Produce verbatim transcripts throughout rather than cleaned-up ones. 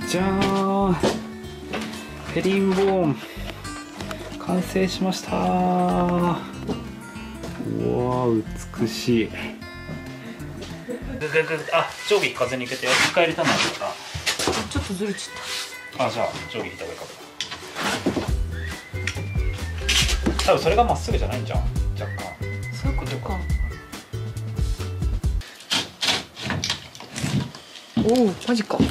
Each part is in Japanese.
じゃーん、ヘリンボーン完成しましたー。うわー、美しい。ぐぐぐ、あ、定規風に受けて使えるためだから。 ちょっとずれちゃった。 あ、じゃあ定規引いた方がいいかも。多分それがまっすぐじゃないんじゃん、若干。 そういうことか。おお、マジか。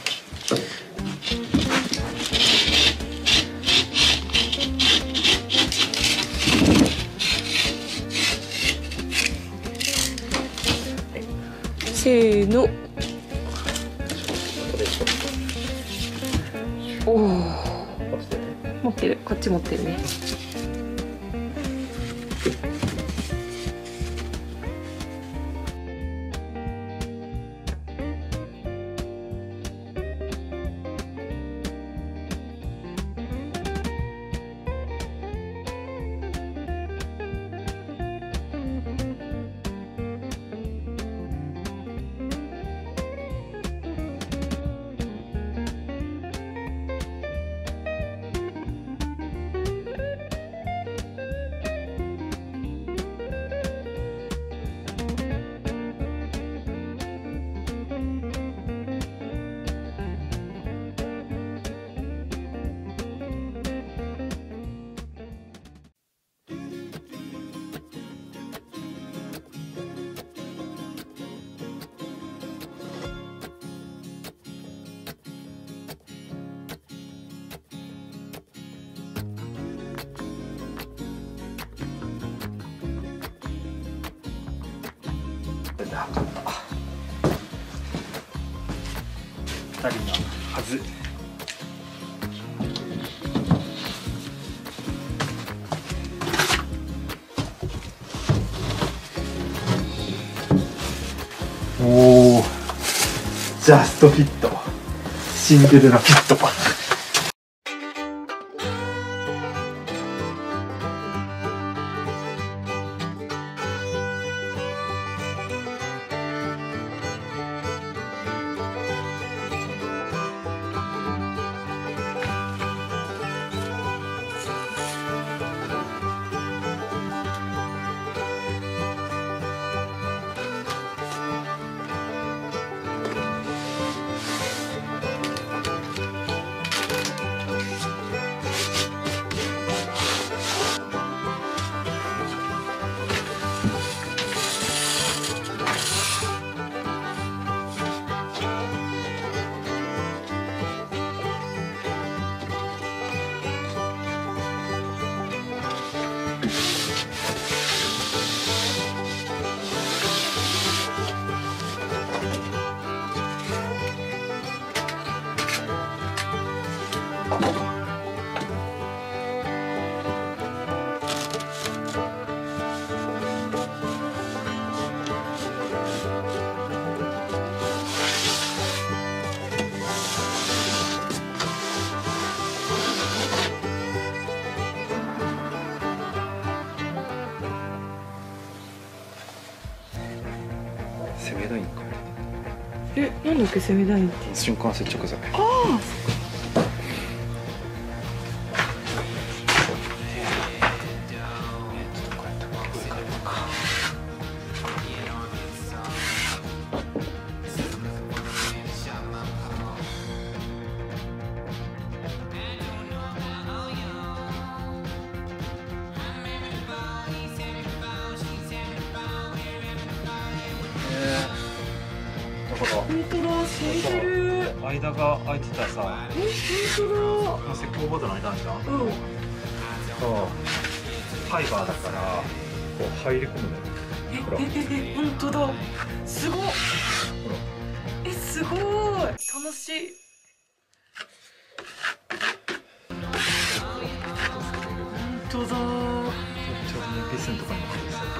せーの。おお。持ってる、こっち持ってるね。 測ったふたりのはず。おお、ジャストフィット、シンデレラフィット。セメダインか。 え、なんだっけセメダインって。 瞬間接着剤。 ああ。本当だ、染みてる。 間が空いてたらさ、 え、本当だ。 石膏ボードの間なんじゃん。 うん。 そう、ファイバーだからこう入り込むのよ。ほら、 え、え、え、本当だ。すごい。 ほら。 え、すごい。楽しい。本当だ。 ちょうどね、ビスンとかにも入ってた。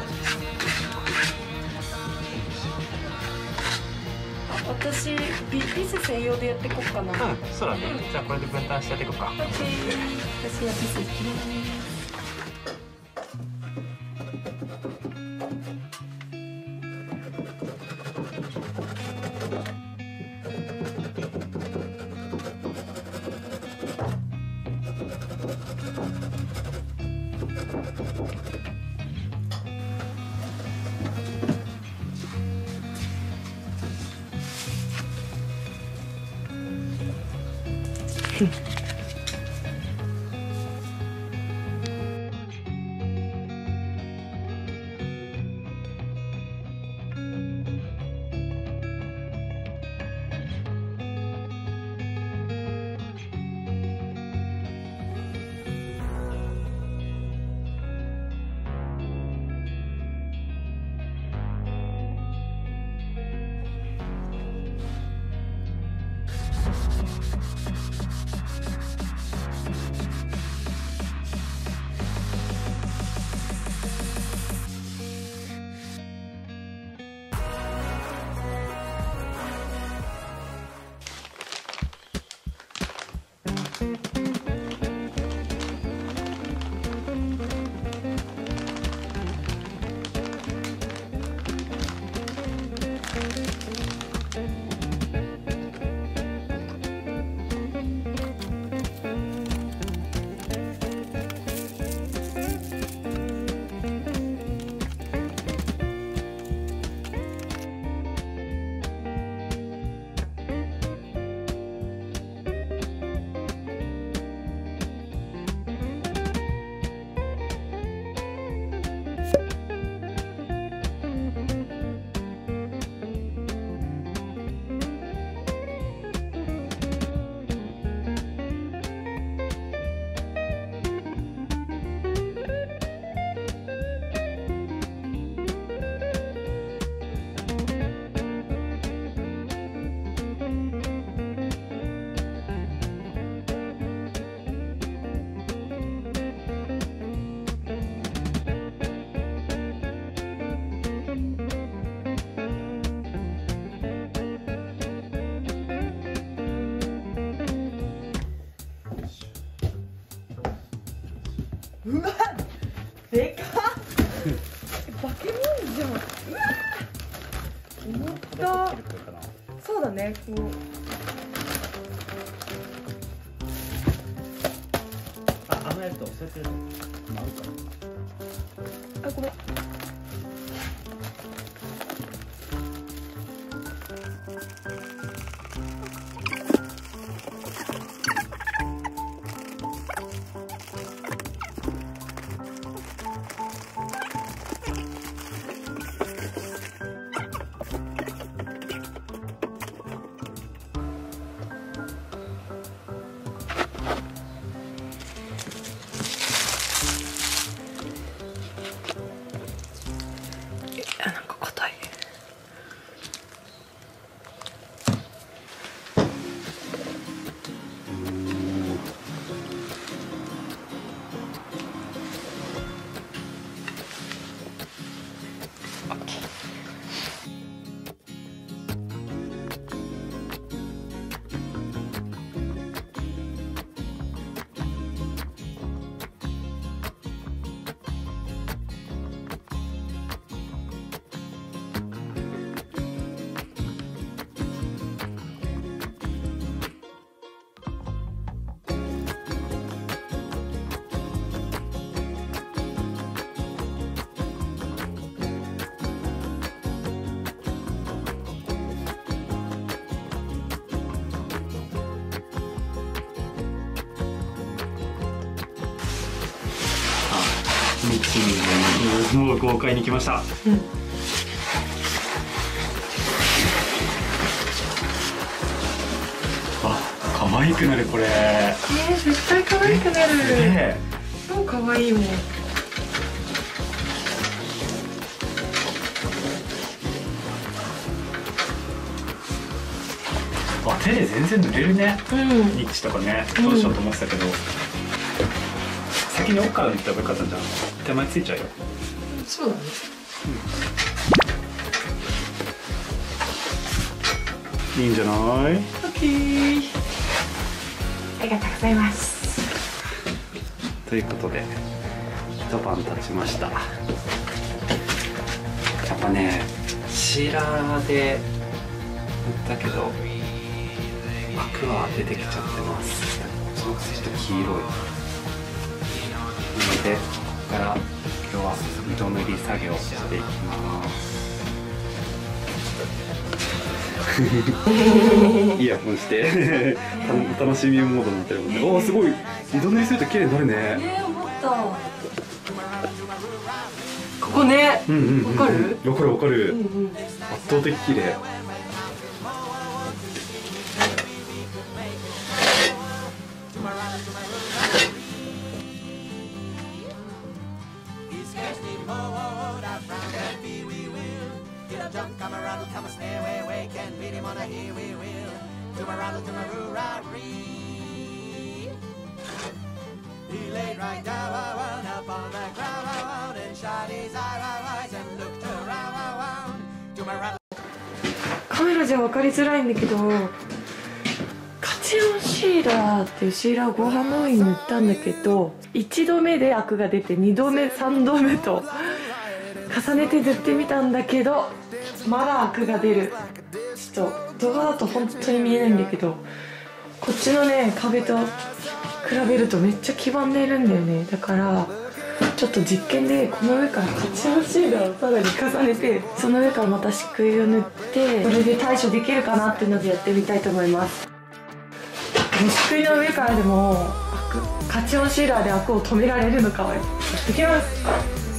私ビビス専用でやっていこうかな。 うん、そうだね。じゃあこれで分担してやっていこうか。 オッケー。私はビスいきます。 うわでかっバケモンじゃん。うわ重た。そうだね、こうあ、あのやつとそうやってるのあるかあ、ごめん。あ、なんか硬い。 もう豪快に来ました。 うん。 あ、可愛くなるこれ。 えー、絶対可愛くなる。 すげえ。 超可愛いもん。 あ、手で全然塗れるね。 うん。 ニッチとかね、どうしようと思ってたけど。うん、先に奥から塗った方がよかったんじゃん。手前ついちゃうよ。 そうだね。 うん、いいんじゃない？ オッケー。ありがとうございます。 ということで一晩経ちました。やっぱね、シーラーで塗ったけどアクは出てきちゃってます。そのくせちょっと黄色い。なのでここから今日は色塗り作業をしていきます。イヤホンして楽しみモードになってるもんね。おお、すごい色塗りすると綺麗になるね。 ね、思った。ここね、 うんうんうん、 わかる？ わかるわかる。 うんうん、 圧倒的綺麗。 カメラじゃ分かりづらいんだけど、カチオンシーラーっていうシーラーをご飯の上に塗ったんだけど、いちどめでアクが出てにどめさんどめと重ねて塗ってみたんだけど、まだアクが出る。ちょっと動画だと本当に見えないんだけど、こっちのね壁と比べるとめっちゃ黄ばんでるんだよね。だからちょっと実験でこの上からカチオンシーラーをさらに重ねて、その上からまた漆喰を塗って、それで対処できるかなっていうのでやってみたいと思います。漆喰の上からでもアクカチオンシーラーでアクを止められるのかはやってきます。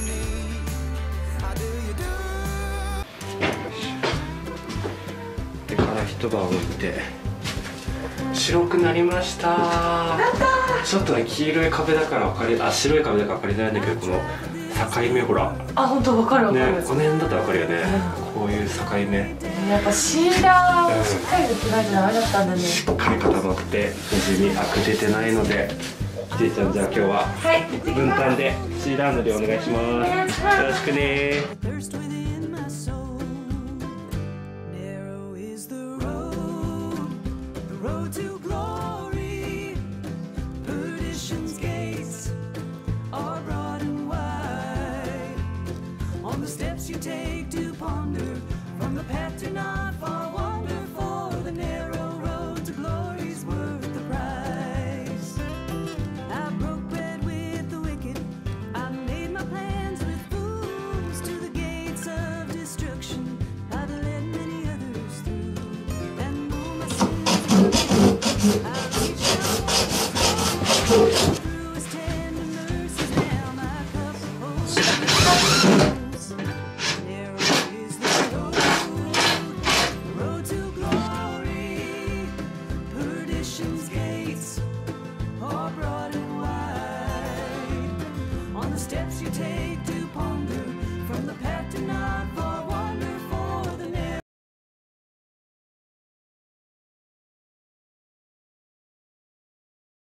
でから一晩置いて白くなりました。ちょっとね、黄色い壁だから分かり、あ、白い壁だから分かりづらいんだけど、この境目ほら、 あ、本当分かる分かる、 ね、この辺だったら分かるよね、うん、こういう境目。 やっぱシーラーをしっかり塗ってないとダメだったんだね。 しっかり固まって無事にアク出てないので、ちいちゃん、じゃあ今日は分担でシーラー塗りお願いします。よろしくね。 To glory, perdition's gates are you take to ponder from the path to not fall.